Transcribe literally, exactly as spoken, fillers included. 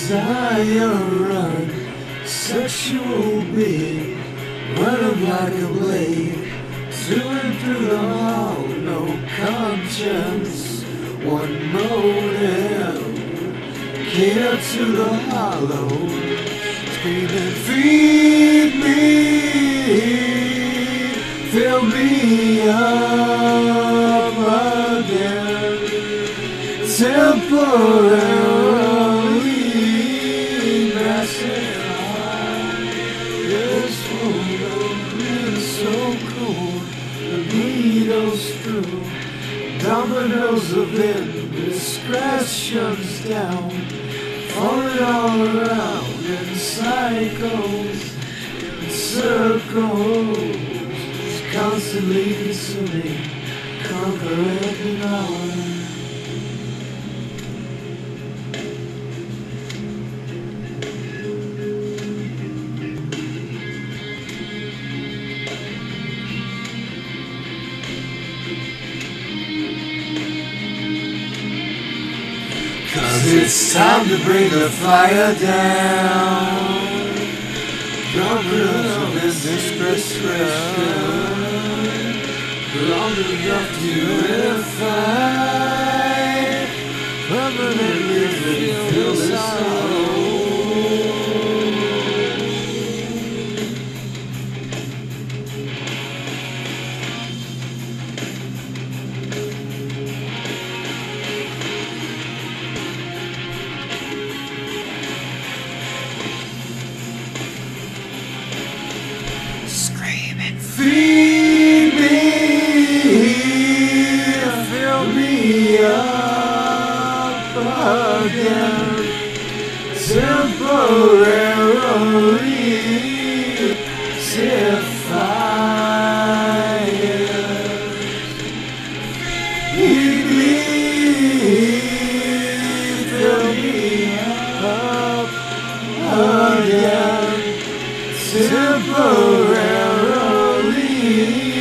desire, sexual being, running like a blade, to and through the hall, no conscience, one motive, cater to the hollow, screaming, feed me, fill me up again, temporarily massive. This woman is so cool, the needles through, dominoes of indiscretions down, falling all around in cycles, in circles, constantly consuming, conquer every hour. Cause it's time to bring the fire down. Governors of indiscretion, long enough to unify, permanently feel the sorrow. Screaming, feed me, fill me up again, temporarily, set fire. Feed me, fill me up again, temporarily.